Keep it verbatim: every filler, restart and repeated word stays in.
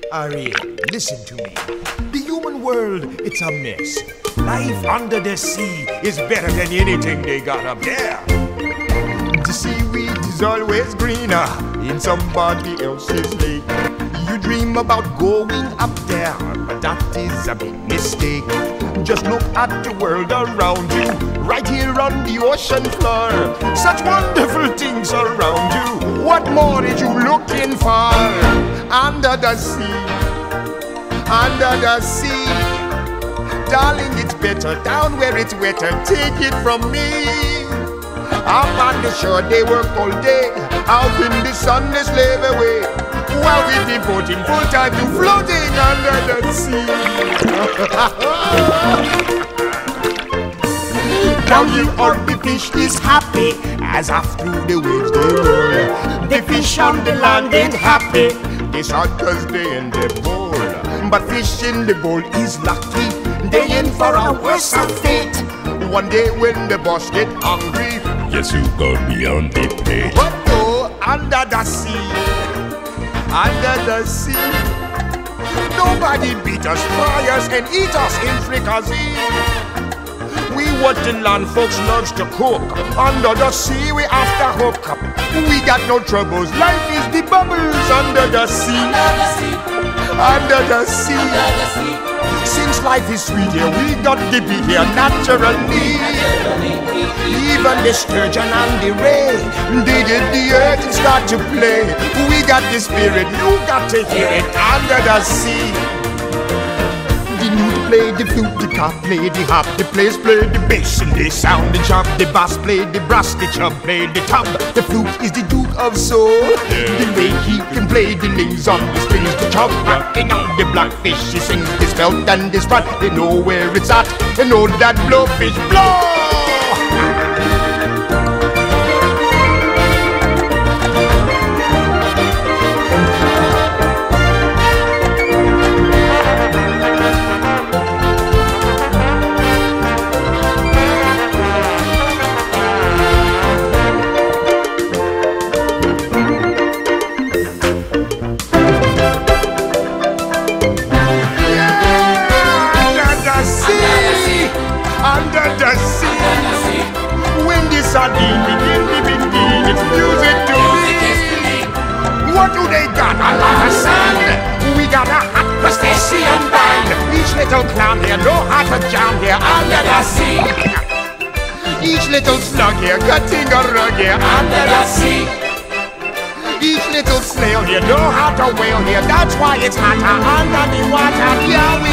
Ariel, listen to me. The human world, it's a mess. Life under the sea is better than anything they got up there. The seaweed is always greener in somebody else's lake. You dream about going up there, but that is a big mistake. Just look at the world around you, right here on the ocean floor. Such wonderful things around you. What more are you looking for? Under the sea, under the sea. Darling, it's better down where it's wetter. Take it from me. Up on the shore they work all day, out in the sun they slave away, while we devoting full time to floating under the sea. Down here on the fish is happy, as after the waves they roll. The fish on the land ain't happy, they shot cause they in the bowl. But fish in the bowl is lucky, they in for a worse fate. One day when the boss get hungry, yes, you got me on the plate. But oh, under the sea, under the sea, nobody beat us, fry us, and eat us in fricassee. We what the land folks loves to cook. Under the sea, we after hook up. We got no troubles. Life is the bubbles under the sea. Under the sea. Under the sea. Since life is sweet here, we got to be here naturally. Even the sturgeon and the ray, they did the earth and start to play. We got the spirit, you got to hear it under the sea. The newt play the flute, the cop play the hop, the players play the bass and they sound the chop. The bass play the brass, the chub play the tub. The flute is the duke of soul. The way he can play the lings on the strings, the chub rocking on the blackfish. He sings this belt and this spot. They know where it's at. They know that blowfish blow. Sardine, begin, begin, begin, it's music to me. What do they got? A lot of sand. We got a hot crustacean band. Each little clown here know how to jam here under the sea. Each little slug here cutting a rug here under the sea. Each little snail here know how to whale here. That's why it's hotter under the water. Yeah, we